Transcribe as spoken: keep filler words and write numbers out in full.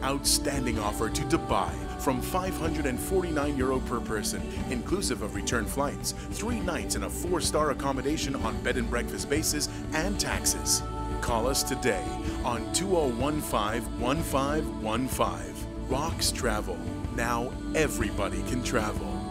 outstanding offer to Dubai from five hundred forty-nine euro per person, inclusive of return flights, three nights in a four-star accommodation on bed and breakfast basis and taxes. Call us today on two oh one five, one five one five. R O C S Travel. Now everybody can travel.